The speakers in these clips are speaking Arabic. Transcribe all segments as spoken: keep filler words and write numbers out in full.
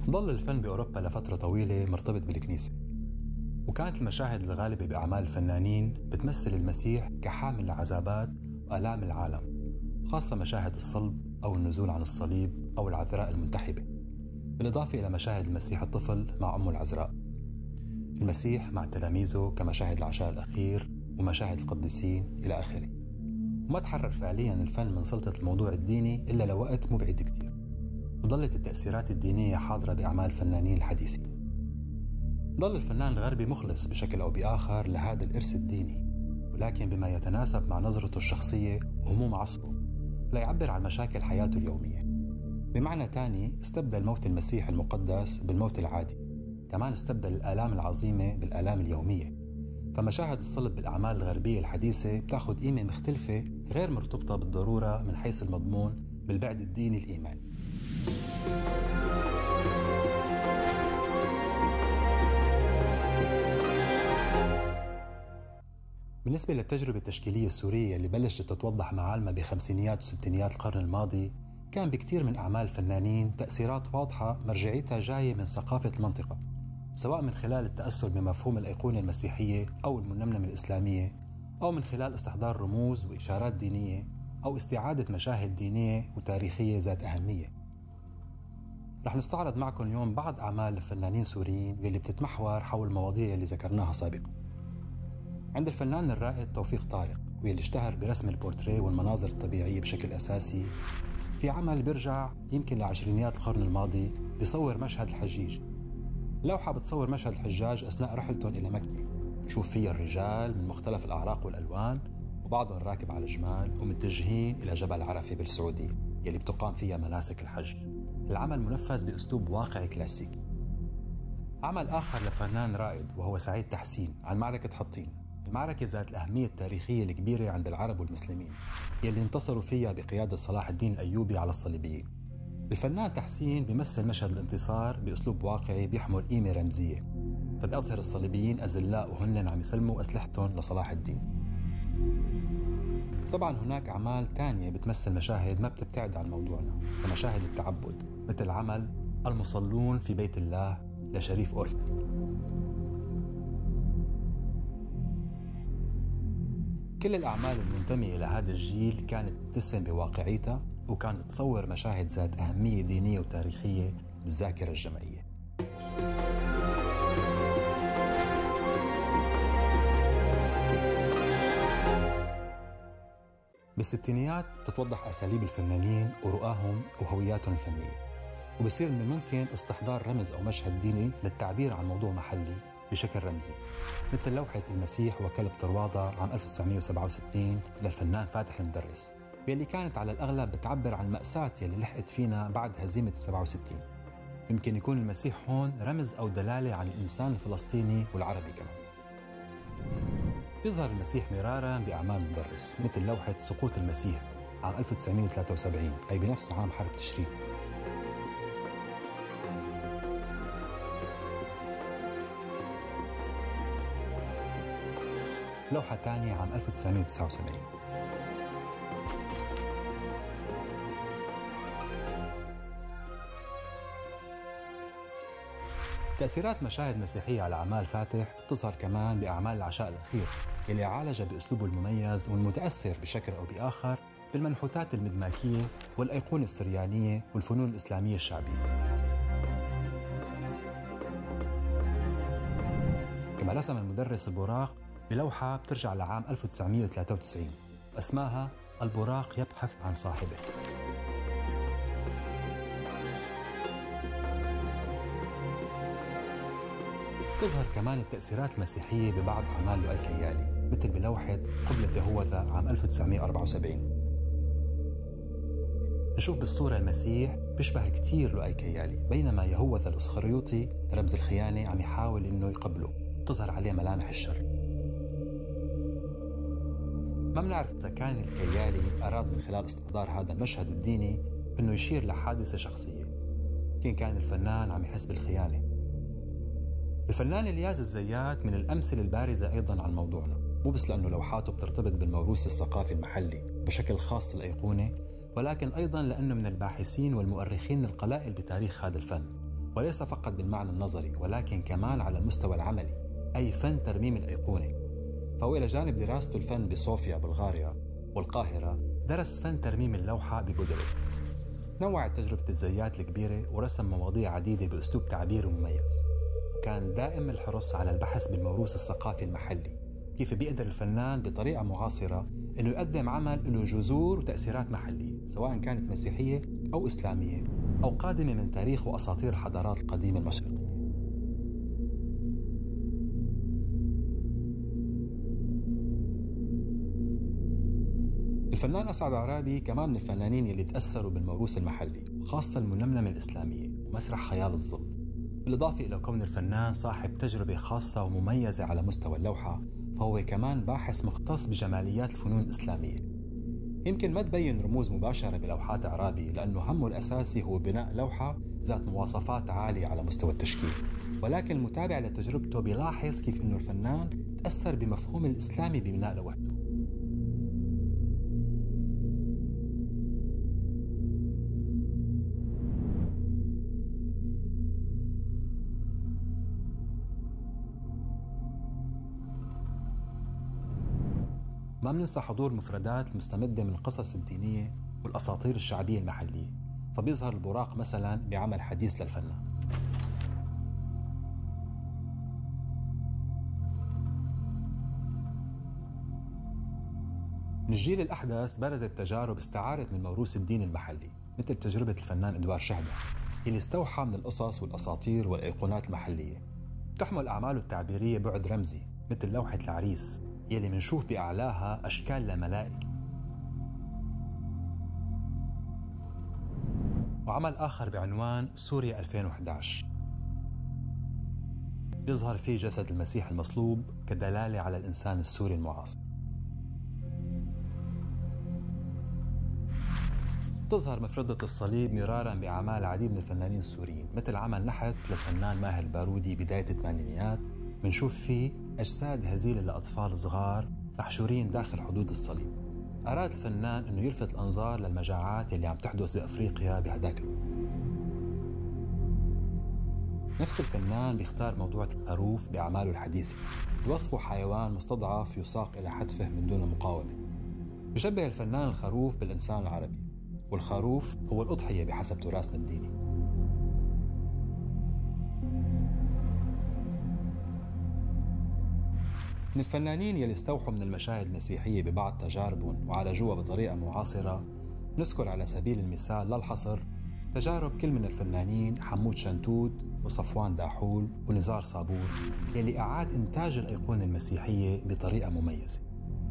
ظل الفن بأوروبا لفترة طويلة مرتبط بالكنيسة، وكانت المشاهد الغالبة بأعمال الفنانين بتمثل المسيح كحامل العذابات وآلام العالم، خاصة مشاهد الصلب أو النزول عن الصليب أو العذراء المنتحبة، بالإضافة إلى مشاهد المسيح الطفل مع أمه العذراء، المسيح مع تلاميذه كمشاهد العشاء الأخير ومشاهد القديسين إلى آخره. وما تحرر فعلياً الفن من سلطة الموضوع الديني إلا لوقت مبعد كتير، وظلت التأثيرات الدينية حاضرة بأعمال الفنانين الحديثين. ظل الفنان الغربي مخلص بشكل أو بآخر لهذا الإرث الديني، ولكن بما يتناسب مع نظرته الشخصية وهموم عصره، لا يعبر عن مشاكل حياته اليومية. بمعنى تاني، استبدل موت المسيح المقدس بالموت العادي، كمان استبدل الآلام العظيمة بالآلام اليومية. فمشاهد الصلب بالأعمال الغربية الحديثة بتاخد قيمة مختلفة غير مرتبطة بالضرورة من حيث المضمون بالبعد الديني الإيماني. بالنسبة للتجربة التشكيلية السورية اللي بلشت تتوضح معالمها بخمسينيات وستينيات القرن الماضي، كان بكتير من أعمال الفنانين تأثيرات واضحة مرجعيتها جاية من ثقافة المنطقة، سواء من خلال التأثر بمفهوم الأيقونة المسيحية أو المنمنمة الإسلامية، أو من خلال استحضار رموز وإشارات دينية، أو استعادة مشاهد دينية وتاريخية ذات أهمية. رح نستعرض معكم اليوم بعض أعمال الفنانين السوريين واللي بتتمحور حول المواضيع اللي ذكرناها سابقا. عند الفنان الرائد توفيق طارق، واللي اشتهر برسم البورتريه والمناظر الطبيعية بشكل أساسي، في عمل بيرجع يمكن لعشرينيات القرن الماضي بيصور مشهد الحجيج. لوحة بتصور مشهد الحجاج أثناء رحلتهم إلى مكة، نشوف فيها الرجال من مختلف الأعراق والألوان، وبعضهم راكب على جمال ومتجهين إلى جبل عرفة بالسعودية يلي بتقام فيها مناسك الحج. العمل منفذ بأسلوب واقعي كلاسيكي. عمل آخر لفنان رائد وهو سعيد تحسين عن معركة حطين، المعركة ذات الأهمية التاريخية الكبيرة عند العرب والمسلمين يلي انتصروا فيها بقيادة صلاح الدين الأيوبي على الصليبيين. الفنان تحسين بيمثل مشهد الانتصار بأسلوب واقعي بيحمل قيمة رمزية، فبيظهر الصليبيين أذلاء وهن عم يسلموا أسلحتهم لصلاح الدين. طبعا هناك أعمال تانية بتمثل مشاهد ما بتبتعد عن موضوعنا، كمشاهد التعبد، مثل عمل المصلون في بيت الله لشريف أورفل. كل الأعمال المنتمية إلى هذا الجيل كانت تتسم بواقعيتها، وكانت تصور مشاهد ذات أهمية دينية وتاريخية بالذاكرة الجمعية. بالستينيات تتوضح أساليب الفنانين ورؤاهم وهوياتهم الفنية، وبصير من الممكن استحضار رمز أو مشهد ديني للتعبير عن موضوع محلي بشكل رمزي، مثل لوحة المسيح وكلب طروادة عام ألف وتسعمية وسبعة وستين للفنان فاتح المدرس، واللي كانت على الأغلب بتعبر عن مأساة يلي لحقت فينا بعد هزيمة السبعة وستين. يمكن يكون المسيح هون رمز أو دلالة عن الإنسان الفلسطيني والعربي كمان. يظهر المسيح مرارا بأعمال المدرس، مثل لوحة سقوط المسيح عام ألف وتسعمية وثلاثة وسبعين، أي بنفس عام حرب تشرين. لوحة تانية عام ألف وتسعمية وتسعة وسبعين. تأثيرات مشاهد مسيحية على أعمال فاتح بتظهر كمان بأعمال العشاء الأخير، اللي عالج بأسلوبه المميز والمتأثر بشكل أو بآخر بالمنحوتات المدماكية والأيقونة السريانية والفنون الإسلامية الشعبية. كما رسم المدرس البراق بلوحة بترجع لعام ألف وتسعمية وثلاثة وتسعين اسمها البراق يبحث عن صاحبه. تظهر كمان التأثيرات المسيحية ببعض أعمال لؤي كيالي، مثل بلوحة قبلة يهوذا عام ألف وتسعمية وأربعة وسبعين. نشوف بالصورة المسيح بيشبه كتير لؤي كيالي، بينما يهوذا الإسخريوطي رمز الخيانة عم يحاول إنه يقبله، تظهر عليه ملامح الشر. ما بنعرف إذا كان الكيالي أراد من خلال استحضار هذا المشهد الديني إنه يشير لحادثة شخصية، يمكن كان الفنان عم يحس بالخيانة. الفنان الياز الزيات من الأمثلة البارزة أيضاً عن موضوعنا، مو بس لأنه لوحاته بترتبط بالموروث الثقافي المحلي بشكل خاص الأيقونة، ولكن أيضاً لأنه من الباحثين والمؤرخين القلائل بتاريخ هذا الفن، وليس فقط بالمعنى النظري ولكن كمان على المستوى العملي، أي فن ترميم الأيقونة. فهو إلى جانب دراسته الفن بصوفيا بلغاريا والقاهرة، درس فن ترميم اللوحة ببودابست. نوعت تجربة الزيات الكبيرة ورسم مواضيع عديدة بأسلوب تعبيري مميز. كان دائم الحرص على البحث بالموروث الثقافي المحلي، كيف بيقدر الفنان بطريقة معاصرة إنه يقدم عمل له جذور وتأثيرات محلية، سواء كانت مسيحية أو إسلامية أو قادمة من تاريخ وأساطير الحضارات القديمة المشرقية. الفنان أسعد عرابي كمان من الفنانين اللي تأثروا بالموروث المحلي، وخاصة المنمنمة الإسلامية ومسرح خيال الظل. بالإضافة إلى كون الفنان صاحب تجربة خاصة ومميزة على مستوى اللوحة، فهو كمان باحث مختص بجماليات الفنون الإسلامية. يمكن ما تبين رموز مباشرة بلوحات عرابي لأنه همه الأساسي هو بناء لوحة ذات مواصفات عالية على مستوى التشكيل، ولكن المتابع لتجربته بيلاحظ كيف إنه الفنان تأثر بمفهوم الإسلامي ببناء لوحته. ما بننسى حضور مفردات المستمدة من القصص الدينية والأساطير الشعبية المحلية، فبيظهر البراق مثلا بعمل حديث للفنان. من الجيل الأحدث برزت تجارب استعارت من الموروث الديني المحلي، مثل تجربة الفنان إدوار شهدة اللي استوحى من القصص والأساطير والأيقونات المحلية. تحمل أعماله التعبيرية بعد رمزي، مثل لوحة العريس يلي منشوف بأعلاها أشكال لملائكة. وعمل آخر بعنوان سوريا ألفين وإحدى عشر يظهر فيه جسد المسيح المصلوب كدلالة على الإنسان السوري المعاصر. تظهر مفردة الصليب مرارا بأعمال العديد من الفنانين السوريين، مثل عمل نحت للفنان ماهر البارودي بداية الثمانينيات، منشوف فيه أجساد هزيلة لأطفال صغار محشورين داخل حدود الصليب. أراد الفنان أنه يلفت الأنظار للمجاعات اللي عم تحدث بأفريقيا بهداك الوقت. نفس الفنان بيختار موضوع الخروف بأعماله الحديثة، بوصفه حيوان مستضعف يساق إلى حتفه من دون مقاومة. بشبه الفنان الخروف بالإنسان العربي، والخروف هو الأضحية بحسب تراثنا الديني. من الفنانين يلي استوحوا من المشاهد المسيحية ببعض تجاربهم وعالجوها بطريقة معاصرة، نذكر على سبيل المثال لا الحصر تجارب كل من الفنانين حمود شنتود وصفوان داحول ونزار صابور، يلي أعاد إنتاج الأيقونة المسيحية بطريقة مميزة.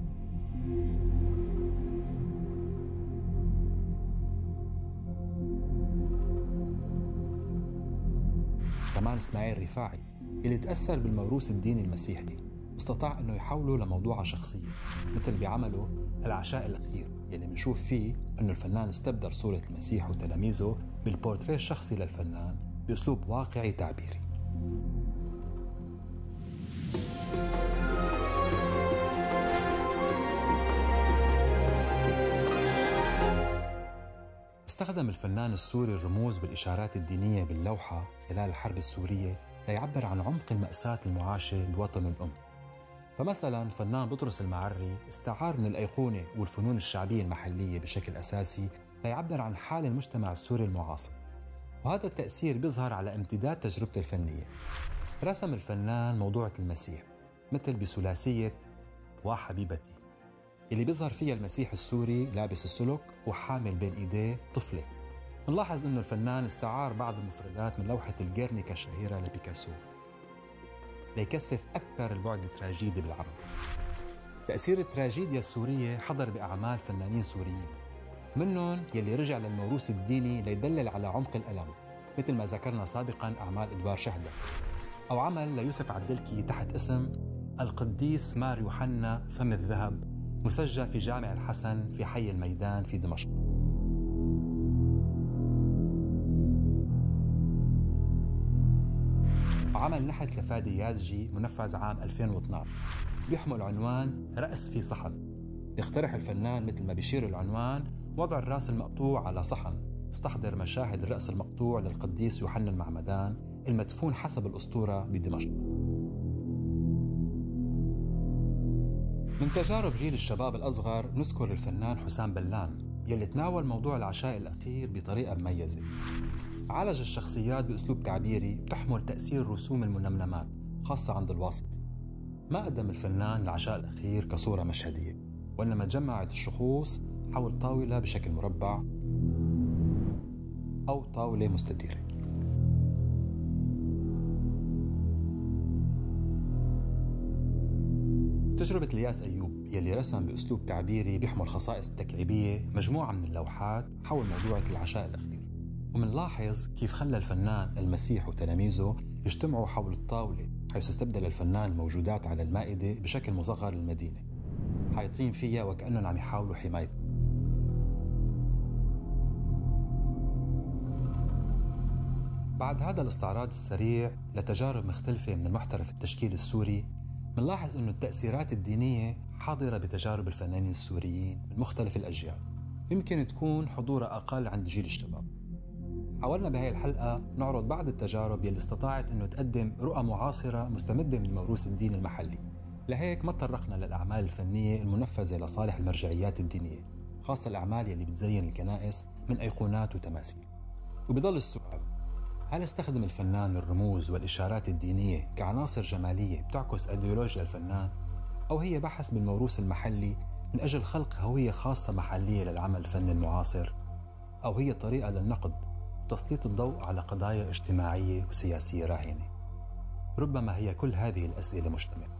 كمان اسماعيل رفاعي يلي تأثر بالموروث الديني المسيحي، واستطاع انه يحوله لموضوع شخصية، مثل بعمله العشاء الأخير يلي بنشوف فيه انه الفنان استبدل صورة المسيح وتلاميذه بالبورتريه الشخصي للفنان بأسلوب واقعي تعبيري. استخدم الفنان السوري الرموز والإشارات الدينية باللوحة خلال الحرب السورية ليعبر عن عمق المأساة المعاشة بوطنه الأم. فمثلا الفنان بطرس المعري استعار من الأيقونة والفنون الشعبية المحلية بشكل أساسي ليعبر عن حال المجتمع السوري المعاصر، وهذا التأثير بيظهر على امتداد تجربته الفنية. رسم الفنان موضوعة المسيح مثل بثلاثية وحبيبتي اللي بيظهر فيها المسيح السوري لابس السلك وحامل بين ايديه طفلة. نلاحظ انه الفنان استعار بعض المفردات من لوحة الجيرنيكا الشهيرة لبيكاسو ليكثف أكثر البعد التراجيدي بالعمل. تأثير التراجيديا السورية حضر بأعمال فنانين سوريين، منهم يلي رجع للموروث الديني ليدلل على عمق الألم، مثل ما ذكرنا سابقاً أعمال إدوار شهدة، أو عمل ليوسف عبدلكي تحت اسم القديس مار يوحنا فم الذهب، مسجل في جامع الحسن في حي الميدان في دمشق. وعمل نحت لفادي يازجي منفذ عام ألفين واثناشر بيحمل عنوان رأس في صحن. يقترح الفنان مثل ما بيشير العنوان وضع الراس المقطوع على صحن استحضر مشاهد الرأس المقطوع للقديس يوحنا المعمدان المدفون حسب الأسطورة بدمشق. من تجارب جيل الشباب الأصغر نذكر الفنان حسام بلان يلي تناول موضوع العشاء الأخير بطريقة مميزة. عالج الشخصيات بأسلوب تعبيري بتحمل تأثير رسوم المنمنمات خاصة عند الواسطي. ما قدم الفنان العشاء الأخير كصورة مشهدية، وإنما جمعت الشخوص حول طاولة بشكل مربع أو طاولة مستديرة. تجربة الياس أيوب يلي رسم بأسلوب تعبيري بيحمل خصائص تكعيبية مجموعة من اللوحات حول موضوع العشاء الأخير، ومنلاحظ كيف خلى الفنان المسيح وتلاميذه يجتمعوا حول الطاولة، حيث استبدل الفنان الموجودات على المائدة بشكل مصغر للمدينة، حايطين فيها وكأنهم عم يحاولوا حمايتها. بعد هذا الاستعراض السريع لتجارب مختلفة من المحترف التشكيل السوري، منلاحظ أنه التأثيرات الدينية حاضرة بتجارب الفنانين السوريين من مختلف الأجيال، يمكن تكون حضورها أقل عند جيل الشباب. حاولنا بهاي الحلقة نعرض بعض التجارب يلي استطاعت أنه تقدم رؤى معاصرة مستمدة من الموروث الديني المحلي. لهيك ما تطرقنا للأعمال الفنية المنفذة لصالح المرجعيات الدينية، خاصة الأعمال يلي بتزين الكنائس من أيقونات وتماثيل. وبضل السؤال، هل استخدم الفنان الرموز والإشارات الدينية كعناصر جمالية بتعكس أيديولوجيا الفنان، أو هي بحث بالموروث المحلي من أجل خلق هوية خاصة محلية للعمل الفني المعاصر، أو هي طريقة للنقد وتسليط الضوء على قضايا اجتماعية وسياسية راهنة؟ ربما هي كل هذه الأسئلة مشتملة.